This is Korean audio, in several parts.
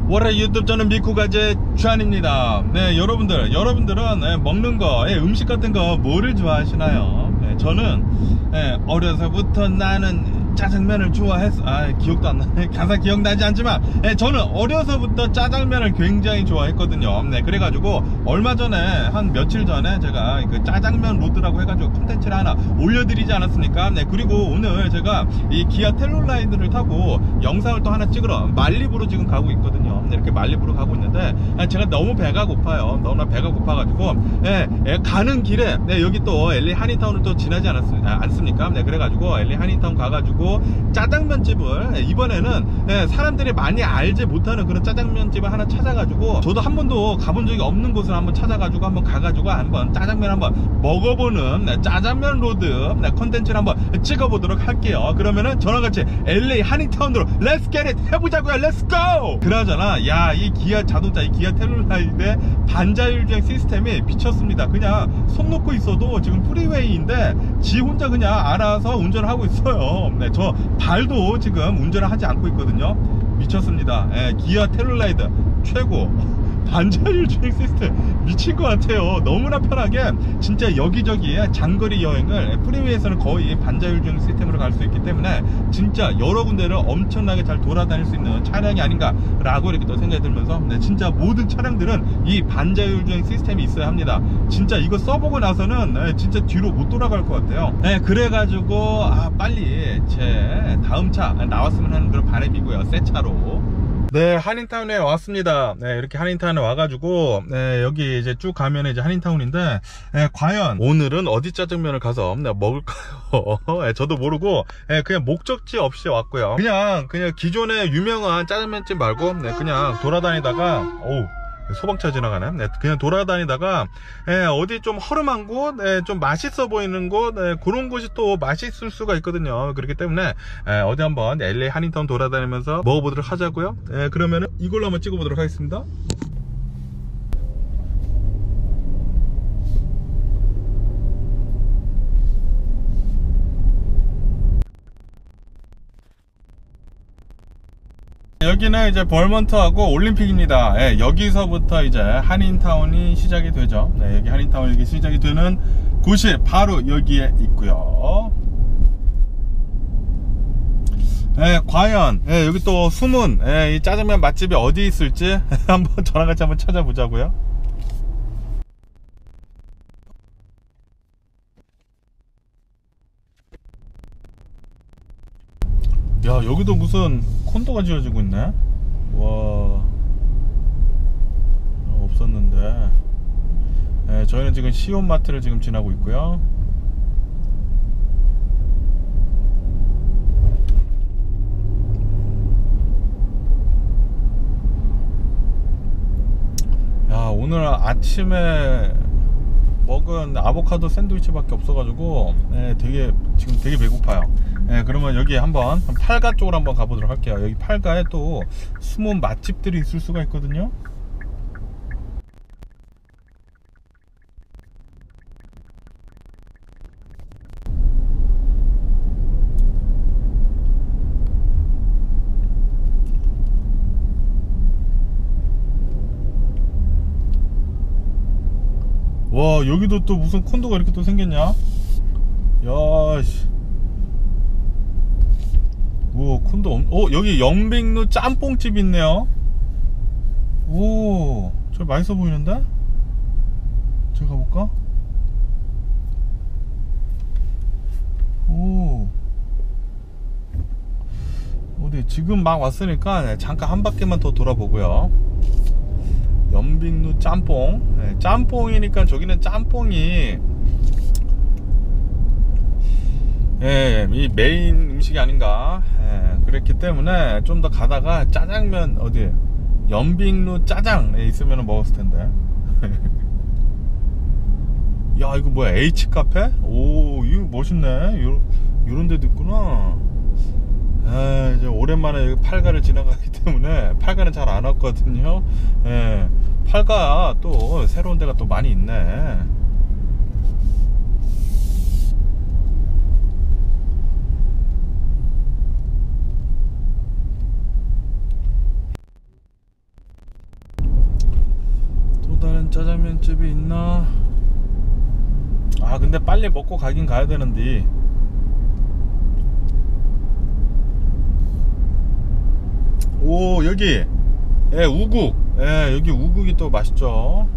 월요일 유튜브 저는 미쿠가제 주한입니다. 네, 여러분들은 먹는 거, 음식 같은 거 뭐를 좋아하시나요? 네, 저는 어려서부터 나는 짜장면을 좋아했어. 기억도 안 나네. 가사 기억나지 않지만 저는 어려서부터 짜장면을 굉장히 좋아했거든요. 네, 그래가지고 얼마 전에 한 며칠 전에 제가 그 짜장면 로드라고 해가지고 콘텐츠를 하나 올려드리지 않았습니까? 네, 그리고 오늘 제가 이 기아 텔룰라이드를 타고 영상을 또 하나 찍으러 말리부로 지금 가고 있거든요. 네, 이렇게 말리부로 가고 있는데 제가 너무 배가 고파요. 너무나 배가 고파가지고 가는 길에 여기 또 LA 한인타운을 또 지나지 않습니까? 네, 그래가지고 LA 한인타운 가가지고 짜장면집을 이번에는 사람들이 많이 알지 못하는 그런 짜장면집을 하나 찾아가지고, 저도 한 번도 가본 적이 없는 곳을 한번 찾아가지고 한번 가가지고 한번 짜장면 한번 먹어보는 짜장면 로드 컨텐츠를 한번 찍어보도록 할게요. 그러면은 저랑 같이 LA 한인타운으로 렛츠 겟 잇 해보자고요. 렛츠 고! 그나저나 이 기아 자동차, 이 기아 텔룰라이드의 반자율 주행 시스템이 미쳤습니다. 그냥 손 놓고 있어도 지금 프리웨이인데 지 혼자 그냥 알아서 운전을 하고 있어요. 네, 저 발도 지금 운전을 하지 않고 있거든요. 미쳤습니다. 기아 텔룰라이드 최고. 반자율 주행 시스템 미친 것 같아요. 너무나 편하게 진짜 여기저기 장거리 여행을 프리웨이에서는 거의 반자율 주행 시스템으로 갈 수 있기 때문에 진짜 여러 군데를 엄청나게 잘 돌아다닐 수 있는 차량이 아닌가 라고 이렇게 또 생각이 들면서, 진짜 모든 차량들은 이 반자율 주행 시스템이 있어야 합니다. 진짜 이거 써보고 나서는 진짜 뒤로 못 돌아갈 것 같아요. 그래가지고 빨리 제 다음 차 나왔으면 하는 그런 바람이고요. 새 차로. 네, 한인타운에 왔습니다. 네, 이렇게 한인타운에 와가지고 여기 이제 쭉 가면 이제 한인타운인데 과연 오늘은 어디 짜장면을 가서 먹을까요? 저도 모르고 그냥 목적지 없이 왔고요. 그냥 기존에 유명한 짜장면집 말고 그냥 돌아다니다가 소방차 지나가네. 그냥 돌아다니다가 어디 좀 허름한 곳, 좀 맛있어 보이는 곳, 그런 곳이 또 맛있을 수가 있거든요. 그렇기 때문에 어디 한번 LA 한인타운 돌아다니면서 먹어보도록 하자고요. 그러면은 이걸로 한번 찍어보도록 하겠습니다. 여기는 이제 벌먼트하고 올림픽입니다. 여기서부터 이제 한인타운이 시작이 되죠. 여기 한인타운 여기 시작이 되는 곳이 바로 여기에 있고요. 과연 여기 또 숨은 이 짜장면 맛집이 어디 있을지 한번 저랑 같이 한번 찾아보자고요. 야, 여기도 무슨 콘도가 지어지고 있네. 와, 없었는데. 저희는 지금 시온마트를 지금 지나고 있고요. 야, 오늘 아침에 먹은 아보카도 샌드위치 밖에 없어가지고 지금 되게 배고파요. 그러면 여기 한번 팔가 쪽으로 한번 가보도록 할게요. 여기 팔가에 또 숨은 맛집들이 있을 수가 있거든요. 와, 여기도 또 무슨 콘도가 이렇게 또 생겼냐? 야, 씨. 오, 콘도 여기 영백루 짬뽕집 있네요. 오, 저 맛있어 보이는데? 제가 가볼까? 오, 어디 지금 막 왔으니까 잠깐 한 바퀴만 더 돌아보고요. 연빙루 짬뽕. 짬뽕이니까 저기는 짬뽕이 이 메인 음식이 아닌가. 그랬기 때문에 좀 더 가다가 짜장면 어디 연빙루 짜장에 있으면 먹었을 텐데. 야, 이거 뭐야, H카페? 오, 이거 멋있네. 요런 데도 있구나. 이제 오랜만에 팔가를 지나가기 때문에 팔가는 잘 안 왔거든요. 팔가 또 새로운 데가 또 많이 있네. 짜장면집이 있나? 아 근데 빨리 먹고 가긴 가야 되는데. 오 여기 우국. 여기 우국이 또 맛있죠.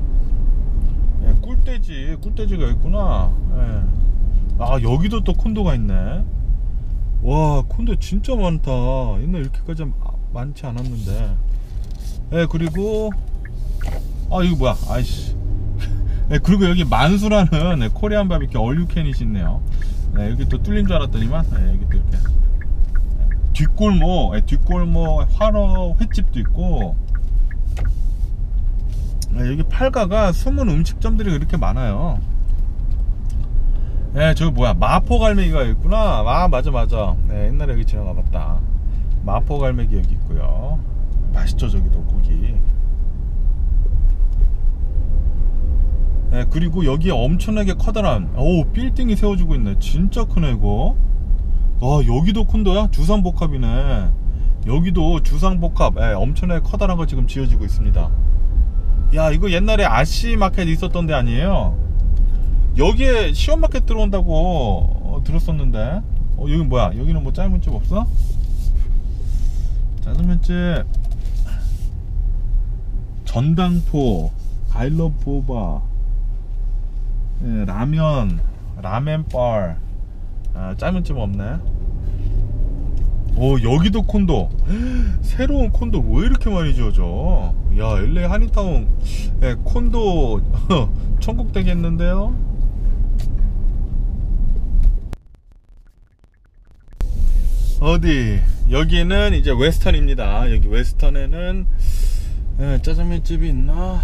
꿀돼지가 있구나. 아 여기도 또 콘도가 있네. 와 콘도 진짜 많다. 옛날 이렇게까지 많지 않았는데. 그리고 이거 뭐야 아이씨. 그리고 여기 만수라는 코리안 바비큐 얼유캔이 있네요. 여기 또 뚫린 줄 알았더니만 여기 또 이렇게 뒷골목 화로 횟집도 있고. 여기 팔가가 숨은 음식점들이 그렇게 많아요. 저기 뭐야 마포갈매기가 있구나. 아 맞아. 옛날에 여기 지나가 봤다. 마포갈매기 여기 있고요. 맛있죠 저기도 고기. 그리고 여기 엄청나게 커다란 빌딩이 세워지고 있네. 진짜 크네 이거. 와 여기도 콘도야? 주상복합이네. 여기도 주상복합. 엄청나게 커다란 거 지금 지어지고 있습니다. 야 이거 옛날에 아시마켓 있었던 데 아니에요? 여기에 시원마켓 들어온다고 들었었는데. 여기 뭐야? 여기는 뭐 짜장면집 없어? 짜장면집 전당포 아이러브 보바. 라멘바. 짜장면집 없네. 여기도 콘도. 새로운 콘도 왜 이렇게 많이 지어져? 야 LA 한인타운 콘도 천국 되겠는데요? 어디? 여기는 이제 웨스턴입니다. 여기 웨스턴에는 짜장면집이 있나?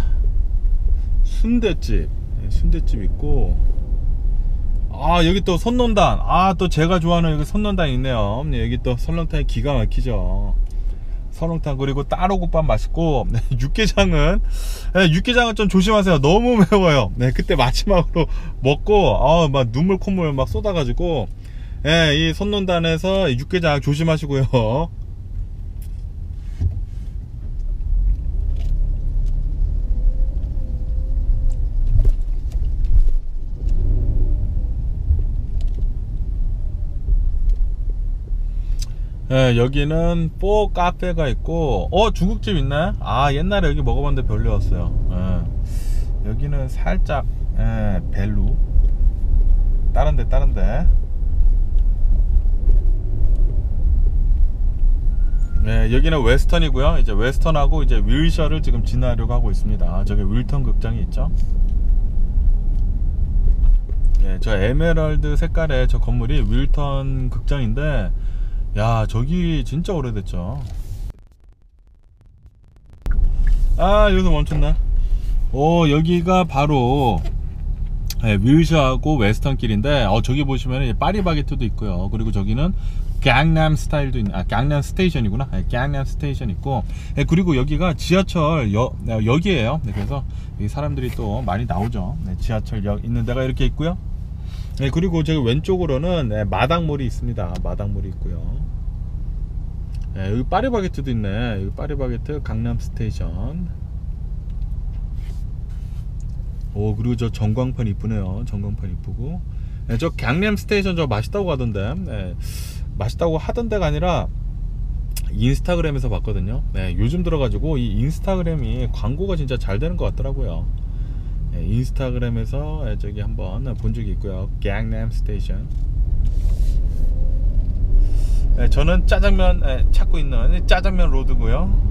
순대집 있고. 여기 또 선론단. 또 제가 좋아하는 여기 선론단 있네요. 여기 또 설렁탕이 기가 막히죠. 설렁탕. 그리고 따로국밥 맛있고. 육개장은 좀 조심하세요. 너무 매워요. 그때 마지막으로 먹고 막 눈물 콧물 막 쏟아가지고. 이 선론단에서 육개장 조심하시고요. 여기는 뽀 카페가 있고. 중국집 있네. 옛날에 여기 먹어봤는데 별로였어요. 여기는 살짝 벨루. 다른데 여기는 웨스턴이고요. 이제 웨스턴하고 이제 윌셔를 지금 지나려고 하고 있습니다. 저기 윌턴 극장이 있죠. 저 에메랄드 색깔의 저 건물이 윌턴 극장인데, 야 저기 진짜 오래됐죠. 여기서 멈췄나? 여기가 바로 윌셔하고 웨스턴 길인데, 저기 보시면 파리바게트도 있고요. 그리고 저기는 강남 스타일도 있는, 강남 스테이션이구나. 강남 스테이션 있고. 그리고 여기가 지하철 역이에요. 그래서 이 사람들이 또 많이 나오죠. 지하철역 있는 데가 이렇게 있고요. 그리고 저기 왼쪽으로는 마당몰이 있습니다. 마당몰이 있고요. 여기 파리바게트도 있네. 여기 파리바게트 강남 스테이션. 그리고 저 전광판 이쁘네요. 전광판 이쁘고. 저 강남 스테이션 저 맛있다고 하던데. 맛있다고 하던 데가 아니라 인스타그램에서 봤거든요. 요즘 들어가지고 이 인스타그램이 광고가 진짜 잘 되는 것 같더라고요. 인스타그램에서 저기 한번 본 적이 있고요. 강남 스테이션. 저는 짜장면 찾고 있는 짜장면 로드고요.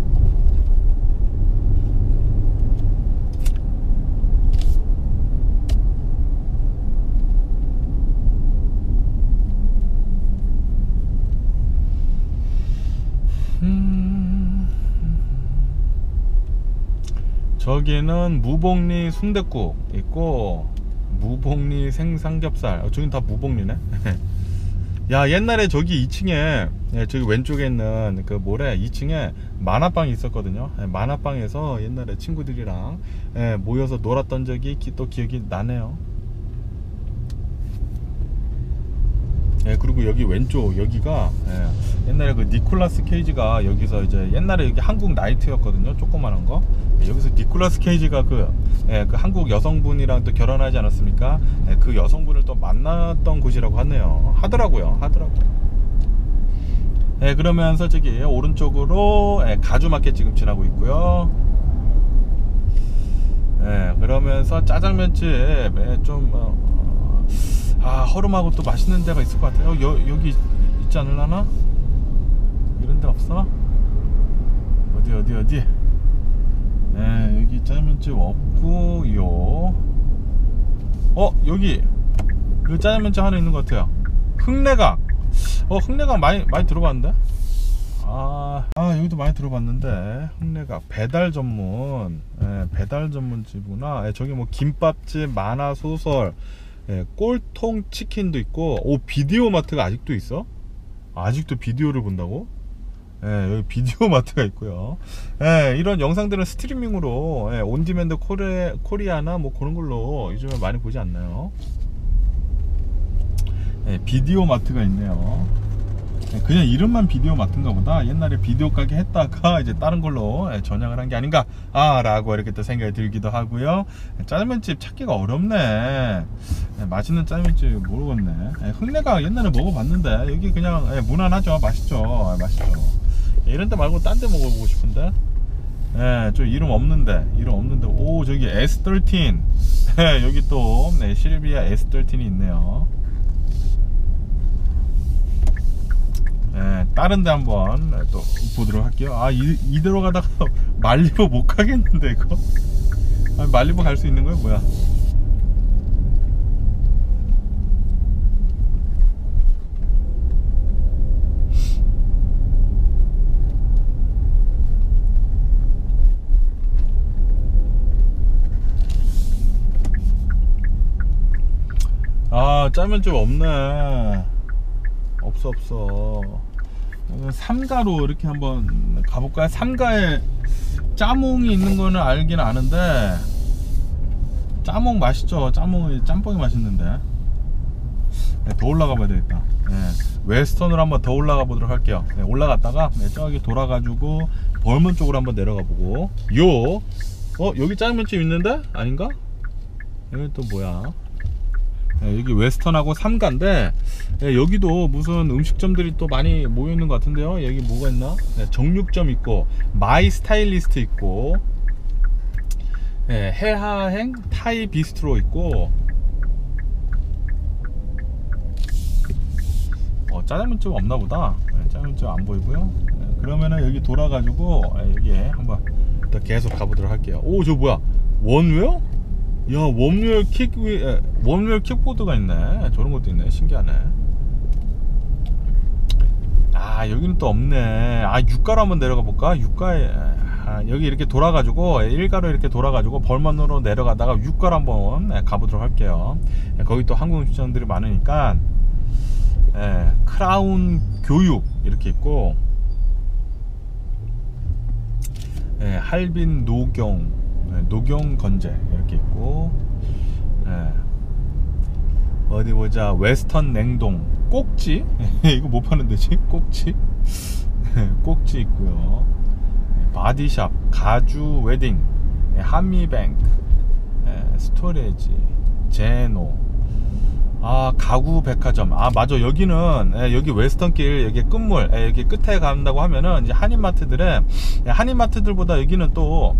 저기는 무복리 순댓국 있고, 무복리 생삼겹살. 저긴 다 무복리네. 야 옛날에 저기 2층에 저기 왼쪽에 있는 그 모래 2층에 만화방이 있었거든요. 만화방에서 옛날에 친구들이랑 모여서 놀았던 적이 또 기억이 나네요. 그리고 그리고 여기 왼쪽 여기가 옛날에 그 니콜라스 케이지가 여기서 이제 옛날에 여기 한국 나이트였거든요. 조그만한 거. 여기서 니콜라스 케이지가 그 한국 여성분이랑 또 결혼하지 않았습니까? 그 여성분을 또 만났던 곳이라고 하더라고요. 그러면서 저기 오른쪽으로 가주마켓 지금 지나고 있고요. 그러면서 짜장면집 좀 허름하고 또 맛있는 데가 있을 것 같아요. 여기 있지 않으려나? 이런 데 없어? 어디? 여기 짜장면집 없고요. 여기 짜장면집 하나 있는 것 같아요. 흑내각. 흑내각 많이 들어봤는데? 여기도 많이 들어봤는데. 흑내각 배달 전문 집이구나. 저기 뭐 김밥집, 만화 소설, 꼴통 치킨도 있고. 비디오 마트가 아직도 있어? 아직도 비디오를 본다고? 여기 비디오 마트가 있고요. 이런 영상들은 스트리밍으로 온디맨드 코리아나 뭐 그런 걸로 요즘에 많이 보지 않나요? 비디오 마트가 있네요. 그냥 이름만 비디오 마트인가 보다. 옛날에 비디오 가게 했다가 이제 다른 걸로 전향을 한 게 아닌가 라고 이렇게 또 생각이 들기도 하고요. 짜장면집 찾기가 어렵네. 맛있는 짜장면집 모르겠네. 흑내가 옛날에 먹어봤는데 여기 그냥 무난하죠. 맛있죠. 이런 데 말고 딴 데 먹어보고 싶은데. 저 이름 없는데. 오, 저기 S13 여기 또 실비아 S13이 있네요. 다른 데 한번 또 보도록 할게요. 이대로 가다가 말리부 못 가겠는데 이거? 말리부 갈 수 있는 거야 뭐야? 짜면집 없네. 없어. 삼가로 이렇게 한번 가볼까요? 삼가에 짜몽이 있는 거는 알긴 아는데, 짜몽 맛있죠. 짬뽕이 맛있는데. 더 올라가 봐야 되겠다. 웨스턴으로 한번 더 올라가 보도록 할게요. 올라갔다가 저기 돌아가지고 벌문 쪽으로 한번 내려가 보고. 여기 짜장면집 있는데? 아닌가? 여기 또 뭐야? 여기 웨스턴하고 삼가인데, 여기도 무슨 음식점들이 또 많이 모여있는 것 같은데요. 여기 뭐가 있나? 정육점 있고, 마이 스타일리스트 있고, 해하행 타이 비스트로 있고, 짜장면집 없나보다. 짜장면집 안 보이고요. 그러면은 여기 돌아가지고 여기 한번 또 계속 가보도록 할게요. 저 뭐야? 원웨어? 야, 웜웨어 킥보드가 있네. 저런 것도 있네. 신기하네. 여기는 또 없네. 육가로 한번 내려가 볼까? 육가에 여기 이렇게 돌아가지고 일가로 이렇게 돌아가지고 벌만으로 내려가다가 육가로 한번 가보도록 할게요. 거기 또 한국 음식점들이 많으니까. 크라운 교육 이렇게 있고, 할빈 녹용 건재 이렇게 있고, 어디 보자. 웨스턴 냉동 꼭지 이거 뭐 파는 데지? 꼭지 꼭지 있고요. 바디샵, 가주 웨딩, 한미뱅크, 스토레지, 제노, 가구 백화점. 맞아. 여기는 여기 웨스턴길 여기 끝물 여기 끝에 간다고 하면은 이제 한인마트들보다 여기는 또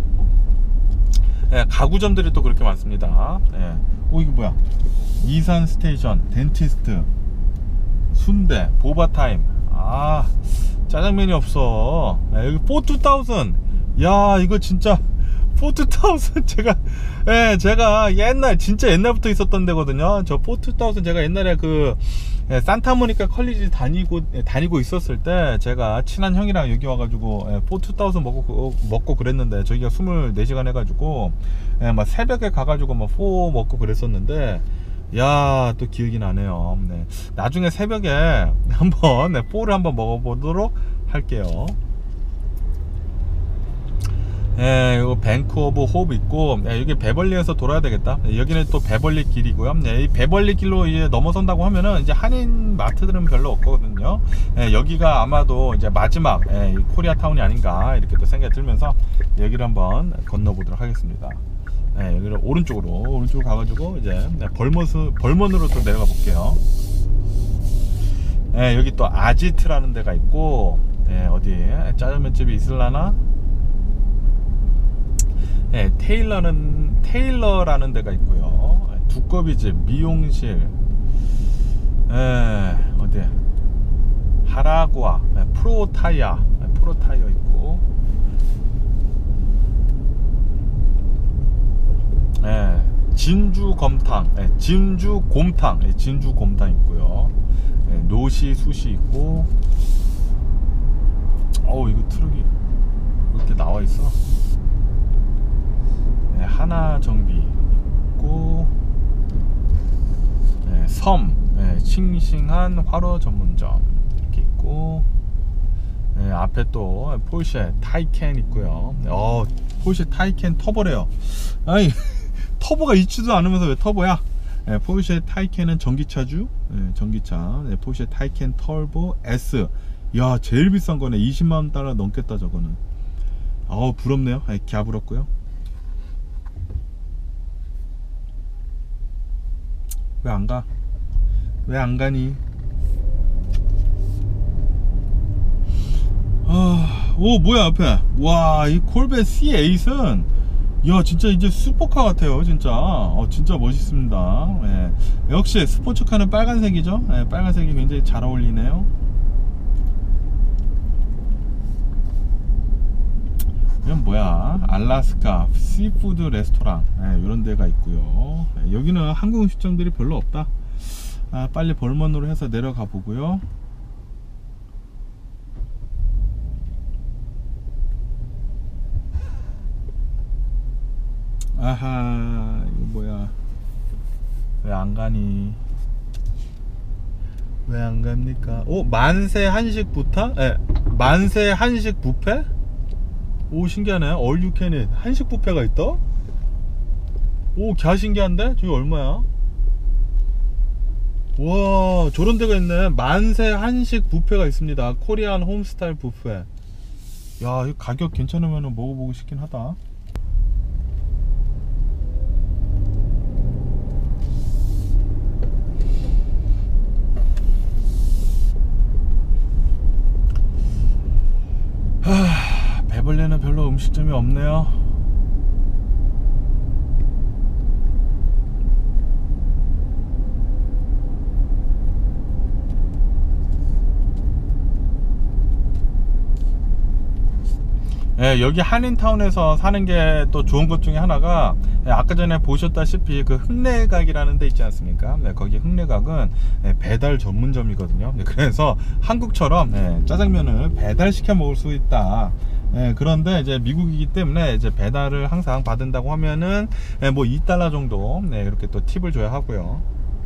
가구점들이 또 그렇게 많습니다. 이게 뭐야? 이산 스테이션, 덴티스트, 순대, 보바타임. 짜장면이 없어. 여기 42000. 야, 이거 진짜 42000 제가 진짜 옛날부터 있었던 데거든요. 저 42000 제가 옛날에 그 산타모니카 컬리지 다니고 있었을 때 제가 친한 형이랑 여기 와가지고 42000 먹고 그랬는데, 저희가 24시간 해가지고 막 새벽에 가가지고 막 포 먹고 그랬었는데, 야, 또 기억이 나네요. 나중에 새벽에 한번 포를 한번 먹어보도록 할게요. 예, 요 뱅크 오브 호흡 있고, 예, 여기 베벌리에서 돌아야 되겠다. 예, 여기는 또 베벌리 길이고요. 예, 이 베벌리 길로 이제 넘어선다고 하면은 이제 한인 마트들은 별로 없거든요. 예, 여기가 아마도 이제 마지막 이 코리아 타운이 아닌가 이렇게 또 생각이 들면서 여기를 한번 건너보도록 하겠습니다. 예, 여기를 오른쪽으로 가가지고 이제 벌먼으로 또 내려가 볼게요. 예, 여기 또 아지트라는 데가 있고, 예, 어디 짜장면 집이 있을라나? 예, 테일러라는 데가 있고요. 두꺼비집, 미용실, 예, 어디 하라구아, 예, 프로타이어 있고, 예, 진주곰탕 있고요. 예, 노시 수시 있고. 이거 트럭이 이렇게 나와 있어. 네, 하나 정비 있고, 네, 네, 싱싱한 화로 전문점 이렇게 있고, 네, 앞에 또 포르쉐 타이캔 있고요. 포르쉐 타이캔 터보래요. 아니 터보가 있지도 않으면서 왜 터보야? 네, 포르쉐 타이캔은 전기차주. 네, 전기차. 네, 포르쉐 타이캔 터보 S. 야, 제일 비싼 거네. 20만원 달러 넘겠다 저거는. 부럽네요. 네, 갸 부럽고요. 왜 안 가? 왜 안 가니? 뭐야 앞에. 와, 이 콜벳 C8은 야 진짜 이제 슈퍼카 같아요 진짜. 진짜 멋있습니다. 예. 역시 스포츠카는 빨간색이죠. 예, 빨간색이 굉장히 잘 어울리네요. 이건 뭐야? 알라스카 시푸드 레스토랑, 이런 데가 있고요. 여기는 한국 음식점들이 별로 없다. 빨리 벌먼으로 해서 내려가 보고요. 아하, 이거 뭐야? 왜 안 가니? 왜 안 갑니까? 만세 한식 부타? 만세 한식 뷔페? 오, 신기하네. All you can eat 한식 뷔페가 있다? 오, 갸 신기한데? 저기 얼마야? 와, 저런 데가 있네. 만세 한식 뷔페가 있습니다. 코리안 홈스타일 뷔페. 야, 이 가격 괜찮으면 먹어보고 싶긴 하다. 베벌리는 별로 음식점이 없네요. 여기 한인타운에서 사는 게 또 좋은 것 중에 하나가, 아까 전에 보셨다시피 그 흑내각이라는 데 있지 않습니까? 거기 흑내각은 배달 전문점이거든요. 그래서 한국처럼 짜장면을 배달시켜 먹을 수 있다. 그런데 이제 미국이기 때문에 이제 배달을 항상 받는다고 하면은 뭐 $2 정도 이렇게 또 팁을 줘야 하고요.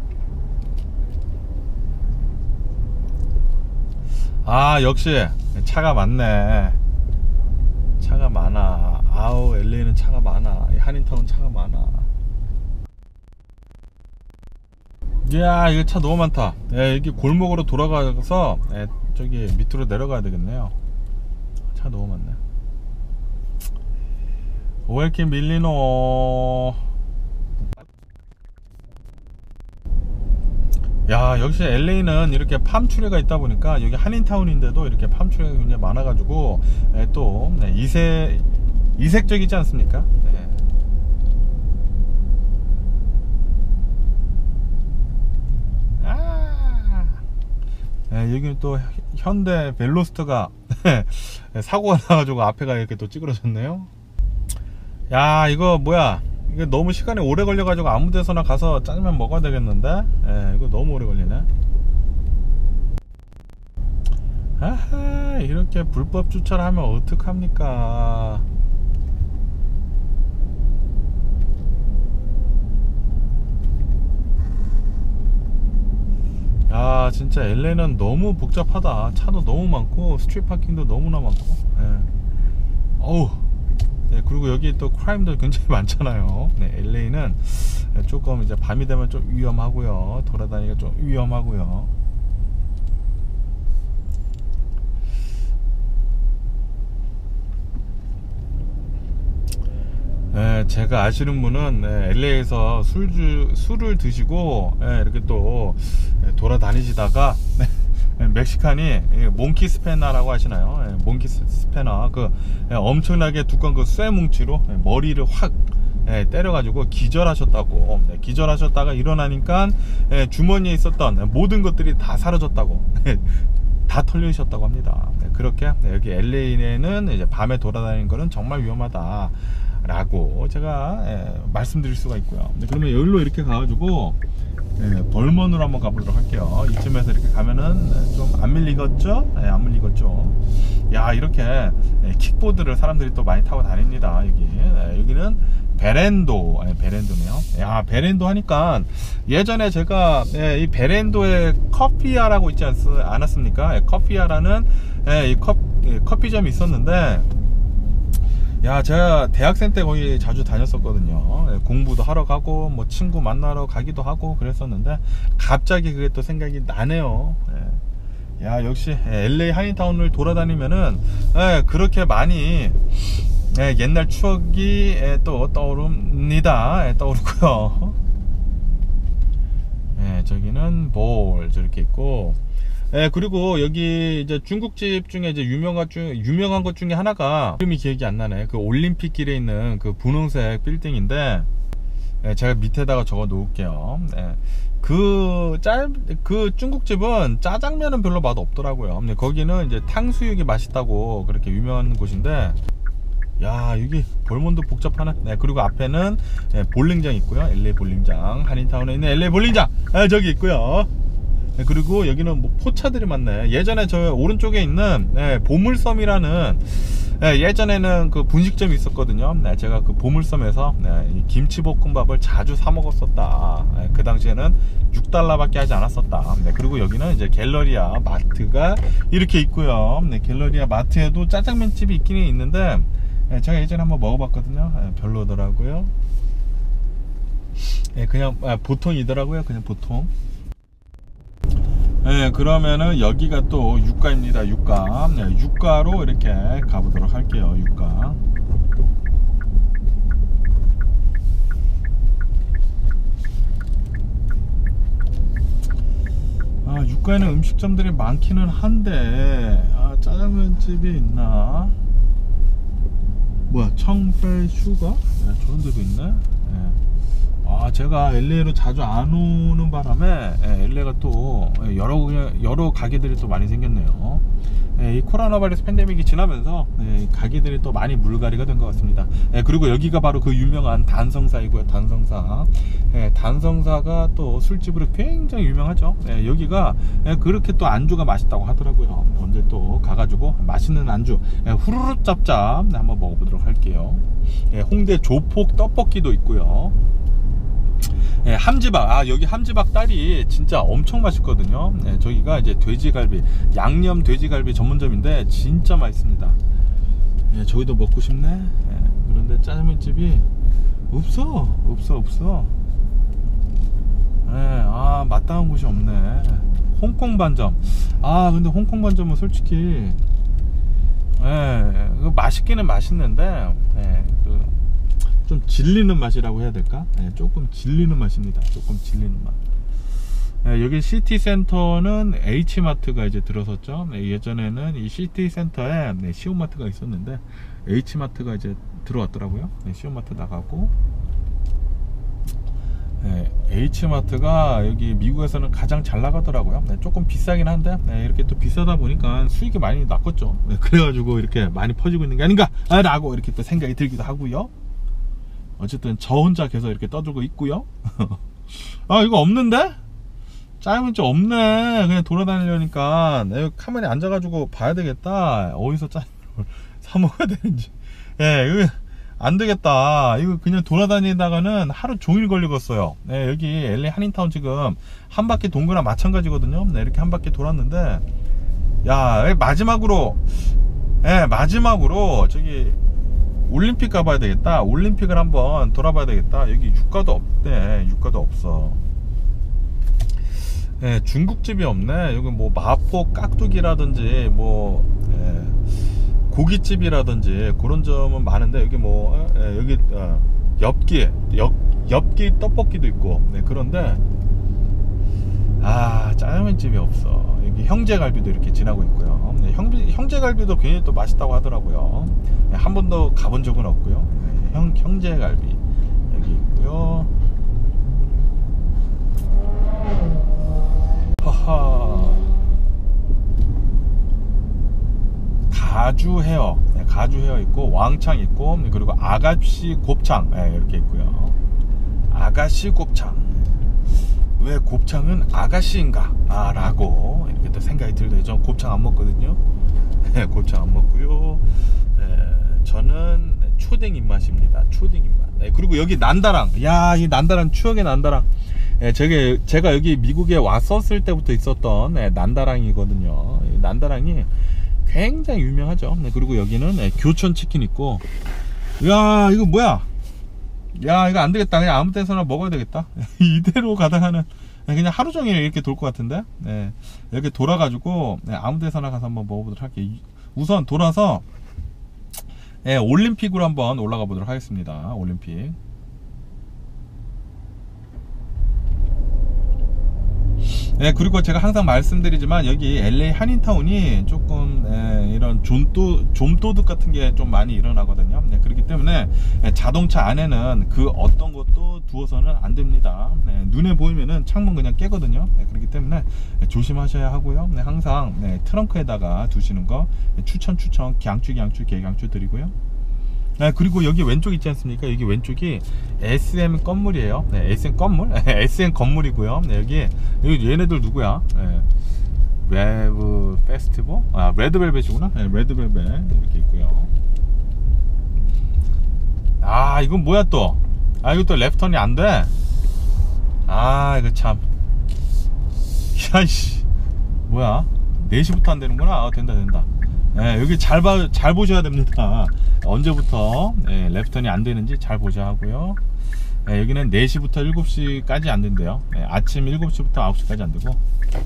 역시 차가 많네. 차가 많아. 아우, LA는 차가 많아. 한인타운 차가 많아. 이야, 이거 차 너무 많다. 여기 골목으로 돌아가서 저기 밑으로 내려가야 되겠네요. 차 너무 많네. 왜 이렇게 밀리노? 야, 역시 LA는 이렇게 팜트리가 있다 보니까, 여기 한인타운인데도 이렇게 팜트리가 굉장히 많아가지고 또 이색적이지 않습니까? 여기는 또 현대 벨로스터가 사고가 나가지고 앞에가 이렇게 또 찌그러졌네요. 야, 이거 뭐야? 이게 너무 시간이 오래 걸려가지고 아무 데서나 가서 짜장면 먹어야 되겠는데? 이거 너무 오래 걸리네. 아하, 이렇게 불법 주차를 하면 어떡합니까? 야, 진짜 LA는 너무 복잡하다. 차도 너무 많고 스트리트 파킹도 너무나 많고. 어우, 네, 그리고 여기 또 크라임도 굉장히 많잖아요. 네, LA는 조금 이제 밤이 되면 좀 위험하고요. 돌아다니기가 좀 위험하고요. 네, 제가 아시는 분은 LA에서 술을 드시고 이렇게 또 돌아다니시다가 멕시칸이 몽키 스패너라고 하시나요? 몽키 스패너 그 엄청나게 두꺼운 그 쇠뭉치로 머리를 확 때려가지고 기절하셨다고. 기절하셨다가 일어나니까 주머니에 있었던 모든 것들이 다 사라졌다고. 다 털리셨다고 합니다. 그렇게 여기 LA에는 이제 밤에 돌아다니는 거는 정말 위험하다 라고 제가 말씀드릴 수가 있고요. 그러면 여기로 이렇게 가가지고 벌먼으로 한번 가보도록 할게요. 이쯤에서 이렇게 가면은 좀 안 밀리겠죠? 안 밀리겠죠? 야, 이렇게 킥보드를 사람들이 또 많이 타고 다닙니다. 여기는 베렌도, 베렌도네요. 야, 베렌도 하니까 예전에 제가 이 베렌도에 커피아라고 있지 않았습니까? 커피아라는 이 커피점이 있었는데, 야, 제가 대학생 때 거기 자주 다녔었거든요. 공부도 하러 가고 뭐 친구 만나러 가기도 하고 그랬었는데 갑자기 그게 또 생각이 나네요. 야, 역시 LA 한인타운을 돌아다니면은 그렇게 많이 옛날 추억이 또 떠오릅니다. 떠오르고요. 저기는 볼 저렇게 있고, 그리고 여기 이제 중국집 중에 이제 유명한 것 중에 하나가 이름이 기억이 안 나네. 그 올림픽 길에 있는 그 분홍색 빌딩인데, 제가 밑에다가 적어 놓을게요. 그 중국집은 짜장면은 별로 맛 없더라고요. 근데 거기는 이제 탕수육이 맛있다고 그렇게 유명한 곳인데, 야, 여기 볼몬도 복잡하네. 그리고 앞에는 볼링장 있고요. LA 볼링장, 한인타운에 있는 LA 볼링장 저기 있고요. 그리고 여기는 뭐 포차들이 많네. 예전에 저 오른쪽에 있는 보물섬이라는 예전에는 그 분식점이 있었거든요. 제가 그 보물섬에서 김치볶음밥을 자주 사 먹었었다. 그 당시에는 6달러밖에 하지 않았었다. 그리고 여기는 이제 갤러리아 마트가 이렇게 있고요. 갤러리아 마트에도 짜장면 집이 있긴 있는데 제가 예전에 한번 먹어봤거든요. 별로더라고요. 그냥 보통이더라고요. 그냥 보통. 그러면은 여기가 또 유가입니다. 유가로 이렇게 가보도록 할게요. 유가. 유가에는 음식점들이 많기는 한데, 짜장면 집이 있나? 뭐야, 청페 슈가? 저런 데도 있네. 제가 LA로 자주 안 오는 바람에 LA가 또 여러 가게들이 또 많이 생겼네요. 이 코로나 바이러스 팬데믹이 지나면서 가게들이 또 많이 물갈이가 된 것 같습니다. 그리고 여기가 바로 그 유명한 단성사이고요. 단성사가 또 술집으로 굉장히 유명하죠. 여기가 그렇게 또 안주가 맛있다고 하더라고요. 언제 또 가가지고 맛있는 안주 후루룩 짭짭 한번 먹어보도록 할게요. 홍대 조폭 떡볶이도 있고요. 함지박, 여기 함지박 딸이 진짜 엄청 맛있거든요. 저기가 이제 돼지갈비, 양념 돼지갈비 전문점인데 진짜 맛있습니다. 저기도 먹고 싶네. 그런데 짜장면집이 없어. 마땅한 곳이 없네. 홍콩 반점. 근데 홍콩 반점은 솔직히 맛있기는 맛있는데 좀 질리는 맛이라고 해야 될까? 조금 질리는 맛입니다. 조금 질리는 맛. 여기 시티센터는 H마트가 이제 들어섰죠. 예전에는 이 시티센터에 시오마트가 있었는데 H마트가 이제 들어왔더라고요. 시오마트 나가고, H마트가 여기 미국에서는 가장 잘 나가더라고요. 조금 비싸긴 한데 이렇게 또 비싸다 보니까 수익이 많이 났겠죠. 그래가지고 이렇게 많이 퍼지고 있는 게 아닌가 라고 이렇게 또 생각이 들기도 하고요. 어쨌든 저 혼자 계속 이렇게 떠들고 있고요. 이거 없는데? 짜장면집 없네. 그냥 돌아다니려니까 내가 가만히 앉아가지고 봐야 되겠다. 어디서 짜장면을 사 먹어야 되는지. 이거 안 되겠다. 이거 그냥 돌아다니다가는 하루 종일 걸리겠어요. 여기 LA 한인타운 지금 한 바퀴 돈 거랑 마찬가지거든요. 이렇게 한 바퀴 돌았는데, 마지막으로 저기 올림픽 가봐야 되겠다. 올림픽을 한번 돌아봐야 되겠다. 여기 유가도 없대. 유가도 없어. 예, 중국집이 없네. 여기 뭐 마포 깍두기라든지 뭐 고깃집이라든지 그런 점은 많은데, 여기 뭐 여기 엽기 떡볶이도 있고. 네, 그런데 짜장면집이 없어. 여기 형제갈비도 이렇게 지나고 있고요. 네, 형제갈비도 굉장히 또 맛있다고 하더라고요. 네, 한 번도 가본 적은 없고요. 네, 형제갈비 여기 있고요. 하하. 가주 헤어, 네, 가주 헤어 있고, 왕창 있고, 그리고 아가씨 곱창, 네, 이렇게 있고요. 아가씨 곱창. 왜 곱창은 아가씨인가? 라고 이렇게 또 생각이 들어요. 전 곱창 안 먹거든요. 네, 곱창 안 먹고요. 저는 초딩 입맛입니다. 초딩 입맛. 네, 그리고 여기 난다랑. 야, 이 난다랑, 추억의 난다랑. 제가 여기 미국에 왔었을 때부터 있었던 난다랑이거든요. 난다랑이 굉장히 유명하죠. 네, 그리고 여기는 교촌 치킨 있고. 야, 이거 뭐야? 야, 이거 안 되겠다. 그냥 아무 데서나 먹어야 되겠다. 이대로 가다가는 그냥 하루 종일 이렇게 돌 것 같은데. 네, 이렇게 돌아가지고 아무 데서나 가서 한번 먹어보도록 할게요. 우선 돌아서 올림픽으로 한번 올라가 보도록 하겠습니다. 올림픽. 네, 그리고 제가 항상 말씀드리지만 여기 LA 한인타운이 조금 이런 좀도둑 같은 게 좀 많이 일어나거든요. 네, 그렇기 때문에 자동차 안에는 그 어떤 것도 두어서는 안 됩니다. 네, 눈에 보이면은 창문 그냥 깨거든요. 네, 그렇기 때문에 조심하셔야 하고요. 네, 항상 트렁크에다가 두시는 거 추천 갱추 개강추 드리고요. 네, 그리고 여기 왼쪽 있지 않습니까? 여기 왼쪽이 SM 건물이에요. 네, SM 건물? SM 건물이고요. 네, 여기 얘네들 누구야? 네, 웨브 페스티벌? 레드벨벳이구나. 네, 레드벨벳 이렇게 있고요. 이건 뭐야 또? 이거 또 레프턴이 안 돼? 이거 참. 야이씨, 뭐야? 4시부터 안 되는구나. 된다. 네, 여기 잘 보셔야 됩니다. 언제부터 레프턴이 안 되는지 잘 보셔야 하고요. 여기는 4시부터 7시까지 안 된대요. 아침 7시부터 9시까지 안 되고.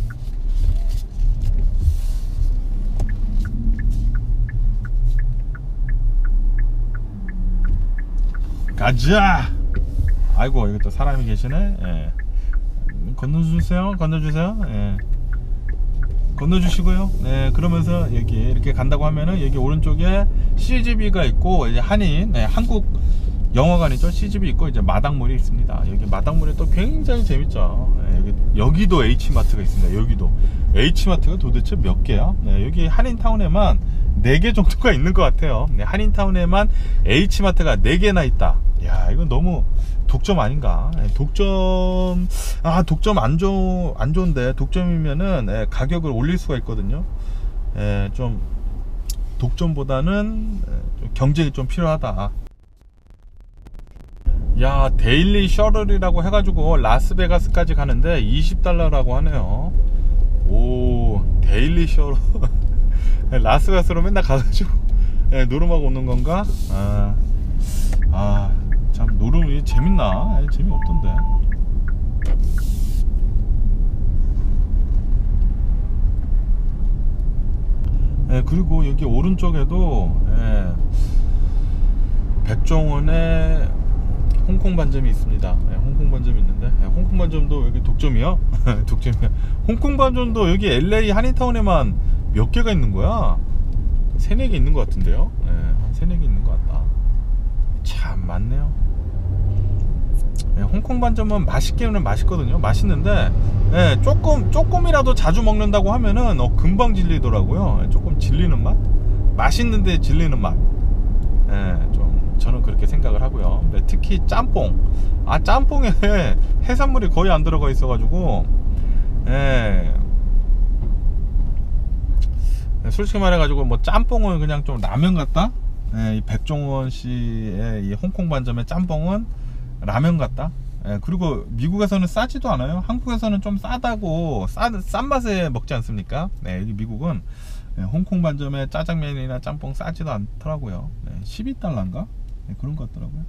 가자! 아이고, 여기 또 사람이 계시네. 건너주세요. 건너주시고요. 네, 그러면서 여기 이렇게 간다고 하면은 여기 오른쪽에 CGV가 있고, 이제 한인, 한국 영화관이죠. CGV 있고, 이제 마당물이 있습니다. 여기 마당물이 또 굉장히 재밌죠. 여기도 H마트가 있습니다. 여기도 H마트가 도대체 몇 개야? 여기 한인타운에만 4개 정도가 있는 것 같아요. 한인타운에만 H마트가 4개나 있다. 야, 이건 너무 독점 아닌가? 독점 안 좋은데, 독점이면은 가격을 올릴 수가 있거든요. 좀 독점보다는 경쟁이 좀 필요하다. 야, 데일리 셔틀이라고 해가지고 라스베가스까지 가는데 $20라고 하네요. 오, 데일리 셔틀. 라스베가스로 맨날 가가지고 노름하고 오는 건가? 참, 노름이 재밌나? 재미없던데. 그리고 여기 오른쪽에도 백종원의 홍콩 반점이 있습니다. 홍콩 반점이 있는데, 홍콩 반점도 여기 독점이요? 독점이야. 홍콩 반점도 여기 LA 한인타운에만 몇 개가 있는 거야? 3-4개 있는 것 같은데요? 한 3-4개 있는 것 같다. 참 많네요. 홍콩 반점은 맛있기는 맛있거든요. 맛있는데 조금이라도 자주 먹는다고 하면은 금방 질리더라고요. 조금 질리는 맛? 맛있는데 질리는 맛. 좀 저는 그렇게 생각을 하고요. 특히 짬뽕. 짬뽕에 해산물이 거의 안 들어가 있어가지고 솔직히 말해가지고 뭐 짬뽕은 그냥 좀 라면 같다. 이 백종원 씨의 이 홍콩 반점의 짬뽕은 라면 같다. 그리고 미국에서는 싸지도 않아요. 한국에서는 좀 싸다고 싼 맛에 먹지 않습니까? 여기 미국은 네, 홍콩 반점에 짜장면이나 짬뽕 싸지도 않더라고요. 네, 12달러인가? 네, 그런 것 같더라고요.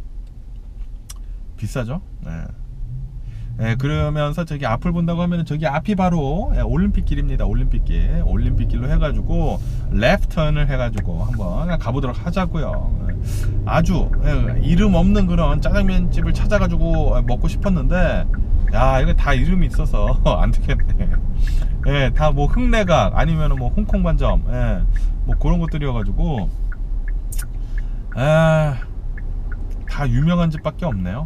비싸죠? 네. 네, 그러면서 저기 앞을 본다고 하면 저기 앞이 바로 올림픽 길입니다. 올림픽 길. 올림픽 길로 해가지고 레프턴을 해가지고 한번 가보도록 하자고요. 네. 아주 이름 없는 그런 짜장면 집을 찾아가지고 먹고 싶었는데, 야, 이거 다 이름이 있어서 안 되겠네. 예, 다 뭐 흑내각 아니면 뭐 홍콩 반점, 예, 뭐 그런 것들이어가지고, 다 유명한 집밖에 없네요.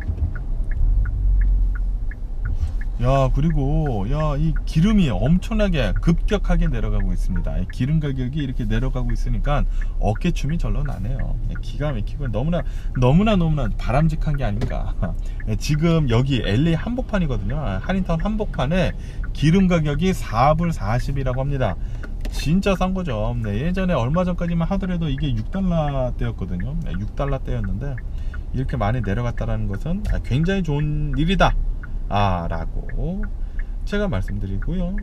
야, 그리고 이 기름이 엄청나게 급격하게 내려가고 있습니다. 기름 가격이 이렇게 내려가고 있으니까 어깨춤이 절로 나네요. 기가 막히고 너무나 바람직한 게 아닌가. 지금 여기 LA 한복판이거든요. 한인타운 한복판에 기름 가격이 4불 40이라고 합니다. 진짜 싼 거죠. 네, 예전에 얼마 전까지만 하더라도 이게 6달러 대였거든요. 6달러 대였는데 이렇게 많이 내려갔다는 것은 굉장히 좋은 일이다 라고 제가 말씀드리고요.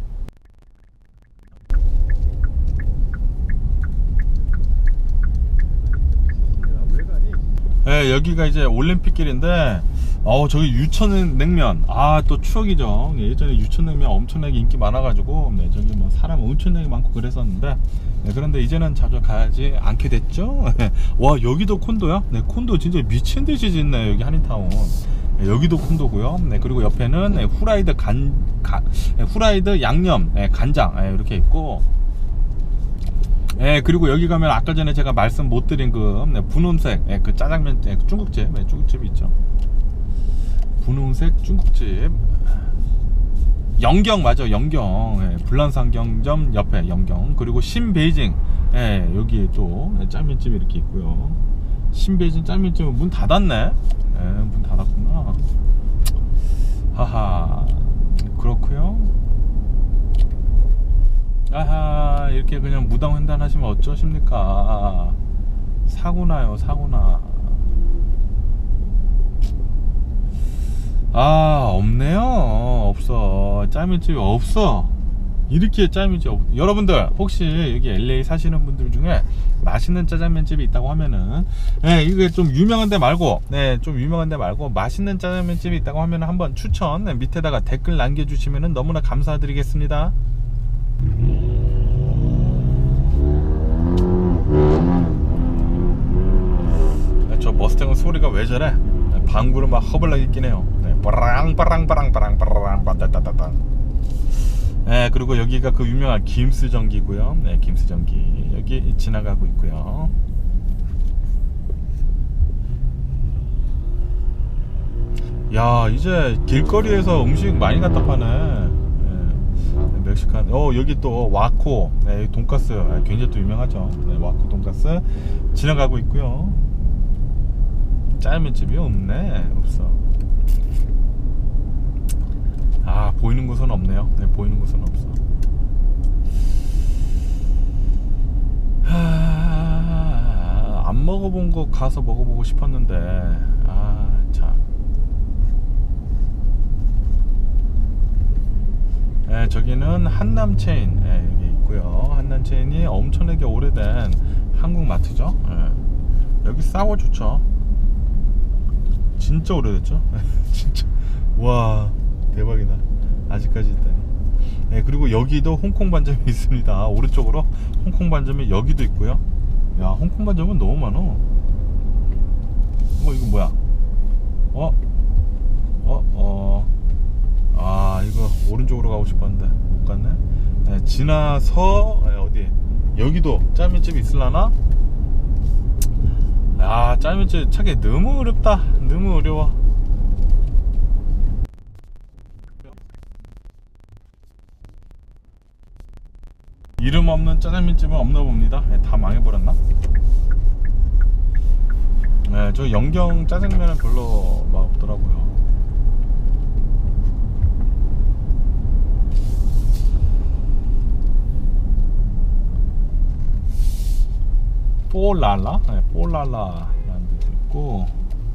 네, 여기가 이제 올림픽 길인데 저기 유천냉면, 또 추억이죠. 예전에 유천냉면 엄청나게 인기 많아가지고, 네, 저기 뭐 사람 엄청나게 많고 그랬었는데, 네, 그런데 이제는 자주 가지 않게 됐죠. 와, 여기도 콘도야? 네, 콘도 진짜 미친 듯이 짓네, 여기 한인타운. 네, 여기도 콘도고요. 네, 그리고 옆에는 후라이드 후라이드 양념, 간장, 이렇게 있고, 그리고 여기 가면 아까 전에 제가 말씀 못 드린 분홍색 그 짜장면, 중국집, 중국집이 있죠. 분홍색 중국집, 영경, 맞아, 영경. 불란상경점 옆에 영경. 그리고 신베이징, 여기 또 짜장면집이 이렇게 있고요. 신베이징 짜장면집은 문 닫았네. 문 닫았구나. 하하, 그렇고요. 아하, 이렇게 그냥 무당횡단 하시면 어쩌십니까? 사고나요, 사고나. 없네요. 없어. 짜장면집이 없어. 이렇게 짜장면집 여러분들 혹시 여기 LA 사시는 분들 중에 맛있는 짜장면집이 있다고 하면은, 이게 좀 유명한 데 말고, 좀 유명한 데 말고 맛있는 짜장면집이 있다고 하면은 한번 추천 밑에다가 댓글 남겨주시면은 너무나 감사드리겠습니다. 저 머스탱은 소리가 왜 저래? 방구를 막 허벌나게 끼네요. 빠랑빠랑빠랑빠랑빠랑 빠따따따땅. 그리고 여기가 그 유명한 김스전기고요. 김스전기 여기 지나가고 있고요. 야, 이제 길거리에서 음식 많이 갖다 파네. 멕시칸. 여기 또 와코, 돈가스, 굉장히 또 유명하죠. 와코 돈가스 지나가고 있고요. 짜장면집이 없네. 없어. 보이는 곳은 없네요. 보이는 곳은 없어. 안 먹어본 거 가서 먹어보고 싶었는데, 참. 저기는 한남체인, 여기 있고요. 한남체인이 엄청나게 오래된 한국 마트죠. 여기 싸고 좋죠. 진짜 오래됐죠. 진짜. 와, 대박이다. 아직까지 있다니. 그리고 여기도 홍콩 반점이 있습니다. 오른쪽으로 홍콩 반점이 여기도 있고요. 야, 홍콩 반점은 너무 많어. 이거 뭐야? 이거 오른쪽으로 가고 싶었는데 못 갔네. 지나서 어디? 여기도 짜장면집이 있을라나? 짜장면집 찾기 너무 어렵다. 너무 어려워. 이름 없는 짜장면집은 없나 봅니다. 다 망해버렸나? 저 영경 짜장면은 별로 막 없더라고요. 뽀랄라? 뽀랄라라는 데도 있고.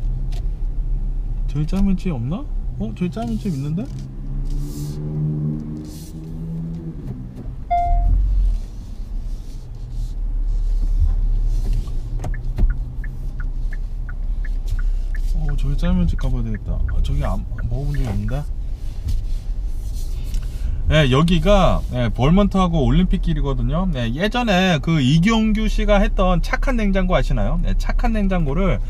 저기 짜장면집 없나? 저기 짜장면집 있는데? 저기 짜장면집 가봐야 되겠다. 저기 먹어본 적이 없는데. 네, 여기가 벌먼트하고 올림픽길이거든요. 네, 예전에 그 이경규 씨가 했던 착한 냉장고 아시나요? 네, 착한 냉장고를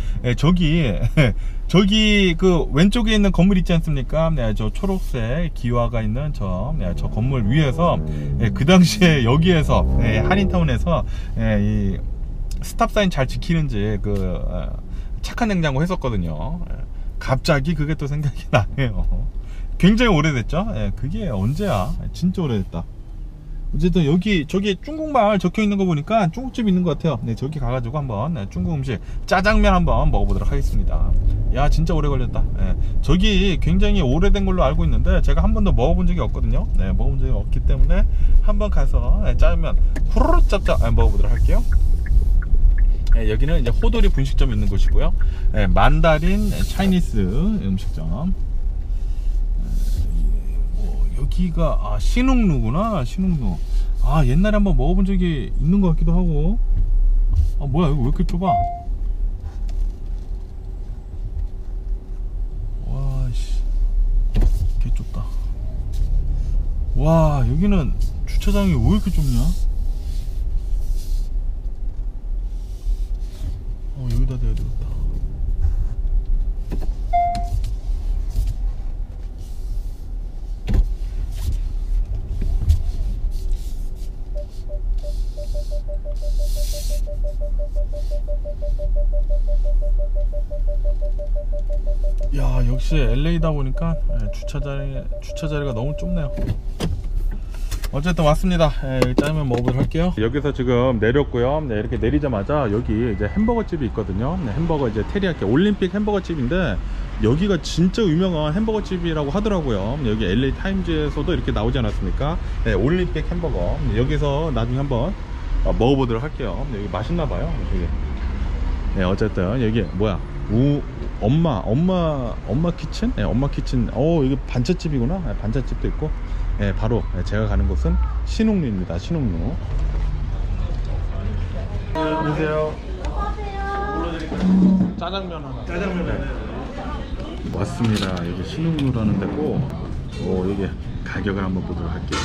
저기 그 왼쪽에 있는 건물 있지 않습니까? 네, 저 초록색 기와가 있는 저 건물 위에서 그 당시에 여기에서 한인타운에서 이 스탑사인 잘 지키는지 그 착한 냉장고 했었거든요. 갑자기 그게 또 생각이 나네요. 굉장히 오래됐죠? 그게 언제야? 진짜 오래됐다. 어쨌든 저기 중국말 적혀 있는 거 보니까 중국집 있는 것 같아요. 네, 저기 가가지고 한번 중국 음식 짜장면 한번 먹어보도록 하겠습니다. 야, 진짜 오래 걸렸다. 저기 굉장히 오래된 걸로 알고 있는데 제가 한 번도 먹어본 적이 없거든요. 네, 먹어본 적이 없기 때문에 한번 가서 짜장면 후루룩 짭짭 먹어보도록 할게요. 여기는 이제 호돌이 분식점 있는 곳이고요. 만다린 차이니스 음식점. 여기가 신흥루구나. 신흥루. 옛날에 한번 먹어본 적이 있는 것 같기도 하고. 뭐야, 이거 왜 이렇게 좁아? 와씨, 개 좁다. 와, 여기는 주차장이 왜 이렇게 좁냐? 여기다 대야 되겠다. 야, 역시 LA다 보니까 주차자리가 너무 좁네요. 어쨌든 왔습니다. 짜장면 먹어보도록 할게요. 여기서 지금 내렸고요. 네, 이렇게 내리자마자 여기 이제 햄버거 집이 있거든요. 네, 햄버거 이제 테리야끼 올림픽 햄버거 집인데 여기가 진짜 유명한 햄버거 집이라고 하더라고요. 여기 LA 타임즈에서도 이렇게 나오지 않았습니까? 네, 올림픽 햄버거. 여기서 나중에 한번 먹어보도록 할게요. 여기 맛있나봐요. 네, 어쨌든 여기 뭐야? 엄마 키친? 네, 엄마 키친. 여기 반찬집이구나. 네, 반찬집도 있고. 네, 바로 제가 가는 곳은 신흥루입니다. 신흥루. 안녕하세요. 짜장면 하나. 짜장면 하나. 왔습니다. 여기 신흥루라는 데고, 여기 가격을 한번 보도록 할게요.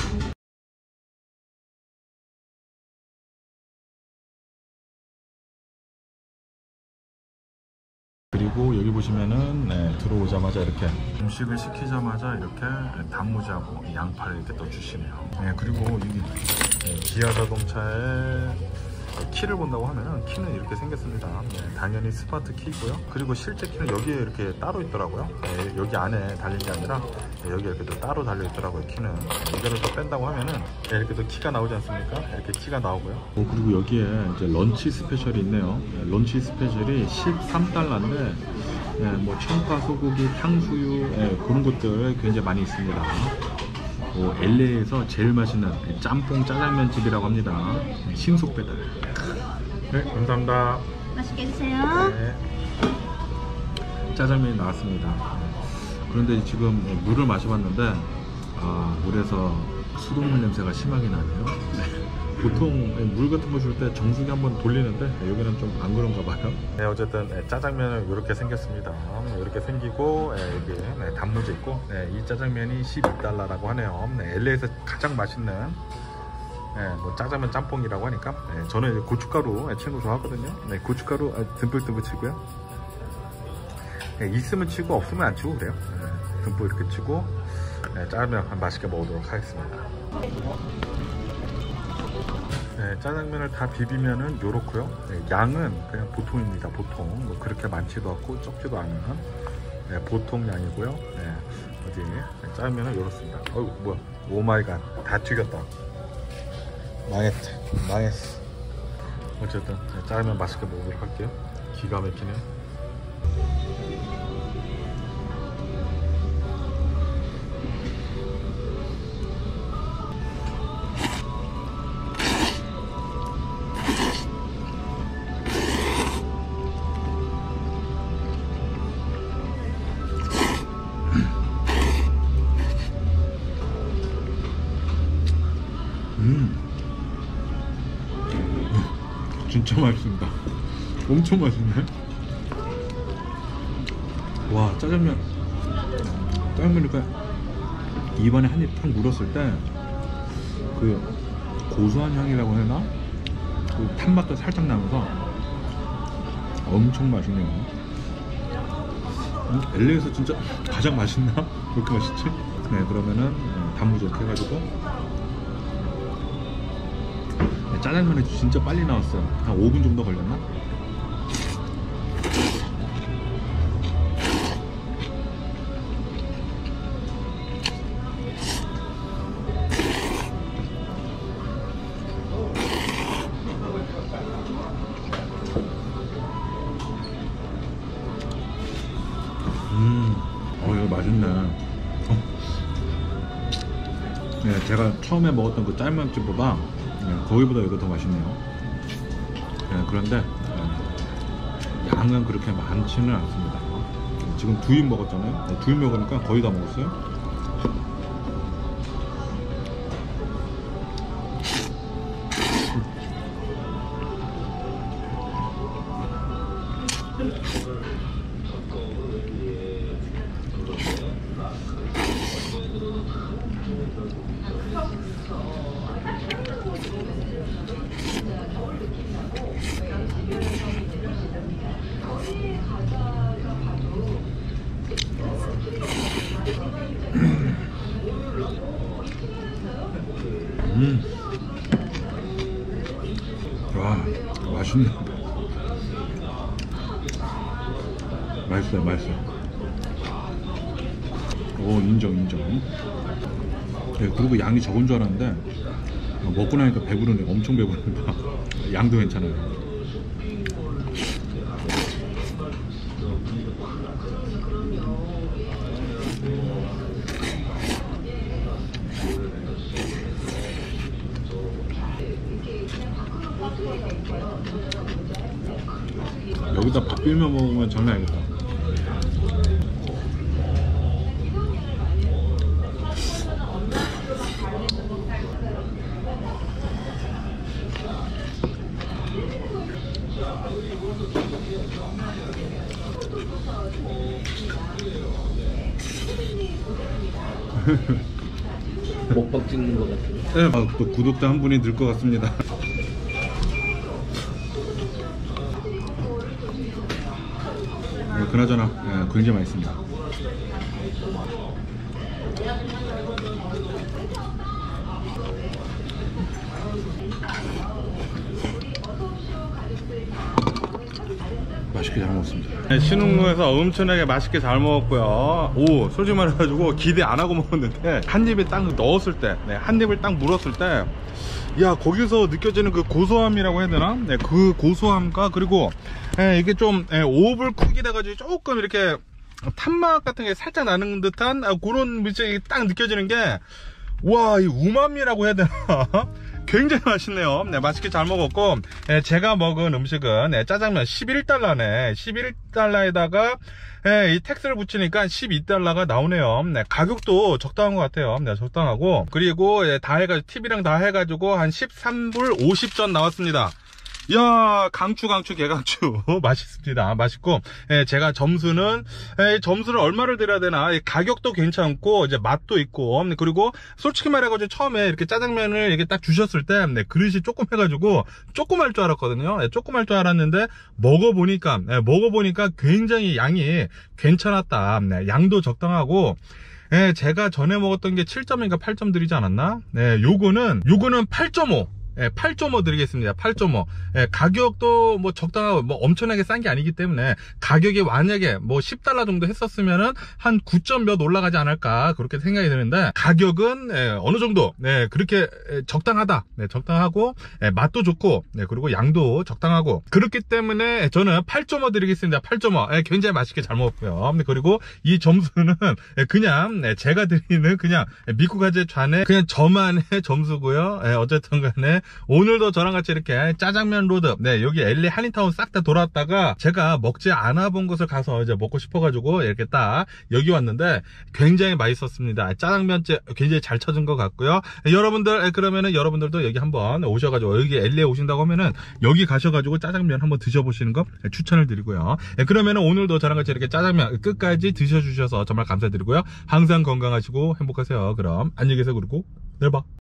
그리고 여기 보시면은 들어오자마자 이렇게 음식을 시키자마자 이렇게 단무지하고 양파를 이렇게 또 주시네요. 그리고 여기 기아 자동차의 키를 본다고 하면은 키는 이렇게 생겼습니다. 당연히 스마트 키고요. 그리고 실제 키는 여기에 이렇게 따로 있더라고요. 여기 안에 달린 게 아니라 여기 이렇게 또 따로 달려 있더라고요. 키는 이거를 또 뺀다고 하면은 이렇게 또 키가 나오지 않습니까? 이렇게 키가 나오고요. 그리고 여기에 이제 런치 스페셜이 있네요. 런치 스페셜이 13달러인데 뭐 청파 소고기, 탕수육 그런 것들 굉장히 많이 있습니다. LA에서 제일 맛있는 짬뽕 짜장면 집이라고 합니다. 신속 배달. 네, 감사합니다. 맛있게 드세요. 네. 짜장면이 나왔습니다. 그런데 지금 물을 마셔봤는데 물에서 수돗물 냄새가 심하게 나네요. 보통 물 같은 거 줄 때 정수기 한번 돌리는데 여기는 좀 안 그런가 봐요. 네, 어쨌든 짜장면은 이렇게 생겼습니다. 이렇게 생기고 여기 단무지 있고 이 짜장면이 12달러라고 하네요. LA에서 가장 맛있는 뭐 짜장면 짬뽕이라고 하니까 저는 이제 고춧가루 친구 좋아하거든요. 고춧가루 듬뿍 치고요. 있으면 치고 없으면 안 치고 그래요. 듬뿍 이렇게 치고 짜장면 맛있게 먹도록 하겠습니다. 짜장면을 다 비비면은 요렇고요. 양은 그냥 보통입니다. 보통 뭐 그렇게 많지도 않고 적지도 않은 보통 양이고요. 어디 짜장면은 요렇습니다. 뭐야, 오마이갓, 다 튀겼다. 망했어. 어쨌든 짜장면 맛있게 먹도록 할게요. 기가 막히네. 진짜 맛있습니다. 엄청 맛있네. 와, 짜장면 이렇게 입안에 한 입 탁 물었을 때 그 고소한 향이라고 해야 하나? 그 탄맛도 살짝 나면서 엄청 맛있네요. LA에서 진짜 가장 맛있나? 왜 이렇게 맛있지? 네, 그러면은 단무지 이렇게 해가지고 짜장면이 진짜 빨리 나왔어요. 한 5분 정도 걸렸나? 이거 맛있네. 네, 제가 처음에 먹었던 그 짤면집보다 거기보다 이거 더 맛있네요. 네, 그런데 양은 그렇게 많지는 않습니다. 지금 2입 먹었잖아요. 네, 2입 먹으니까 거의 다 먹었어요. 와, 맛있네. 맛있어요. 오, 인정. 네, 그리고 양이 적은 줄 알았는데 먹고 나니까 배부르네. 엄청 배부릅니다. 양도 괜찮아요. 여기다 밥 비벼 먹으면 장난 아니겠다. 먹방 찍는 것 같아요. 네, 또 구독자 한 분이 늘 것 같습니다. 그나저나 굉장히 맛있습니다. 맛있게 잘 먹었습니다. 네, 신흥로에서 엄청나게 맛있게 잘 먹었고요. 오, 솔직히 말해가지고 기대 안 하고 먹었는데 한 입에 딱 넣었을 때, 한 입을 딱 물었을 때, 야, 거기서 느껴지는 그 고소함이라고 해야 되나? 네, 그 고소함과 그리고 이게 좀 오븐 쿡이 돼가지고 조금 이렇게 탄맛 같은 게 살짝 나는 듯한 그런 물질이 딱 느껴지는 게, 와, 이 우마미라고 해야 되나? 굉장히 맛있네요. 네, 맛있게 잘 먹었고, 제가 먹은 음식은 짜장면 11달러네. 11달러에다가 이 텍스를 붙이니까 12달러가 나오네요. 네, 가격도 적당한 것 같아요. 네, 적당하고, 그리고 다 해가지고 팁이랑 다 해가지고 한 13불 50전 나왔습니다. 이야, 강추 개강추. 맛있습니다. 맛있고, 제가 점수를 얼마를 드려야 되나, 가격도 괜찮고 이제 맛도 있고, 그리고 솔직히 말해가지고 처음에 이렇게 짜장면을 이렇게 딱 주셨을 때 그릇이 조금 해가지고 조그말 줄 알았거든요. 조그말 줄 알았는데 먹어보니까 굉장히 양이 괜찮았다. 양도 적당하고, 제가 전에 먹었던 게 7점인가 8점 드리지 않았나? 요거는 8.5. 8.5 드리겠습니다. 8.5. 가격도 뭐 적당하고 뭐 엄청나게 싼 게 아니기 때문에 가격이 만약에 뭐 10달러 정도 했었으면은 한 9점 몇 올라가지 않을까 그렇게 생각이 드는데, 가격은 어느 정도 그렇게 적당하다. 적당하고 맛도 좋고 그리고 양도 적당하고 그렇기 때문에 저는 8.5 드리겠습니다. 8.5. 굉장히 맛있게 잘 먹었고요. 그리고 이 점수는 그냥 제가 드리는 그냥 미쿠가제 잔의 그냥 저만의 점수고요. 어쨌든 간에 오늘도 저랑 같이 이렇게 짜장면 로드, 네, 여기 LA 한인타운 싹 다 돌아왔다가 제가 먹지 않아 본 곳을 가서 이제 먹고 싶어가지고 이렇게 딱 여기 왔는데 굉장히 맛있었습니다. 짜장면집 굉장히 잘 찾은 것 같고요. 여러분들, 그러면은 여러분들도 여기 한번 오셔가지고 여기 LA 오신다고 하면은 여기 가셔가지고 짜장면 한번 드셔보시는 거 추천을 드리고요. 그러면은 오늘도 저랑 같이 이렇게 짜장면 끝까지 드셔주셔서 정말 감사드리고요. 항상 건강하시고 행복하세요. 그럼 안녕히 계세요. 그리고 내일 봐.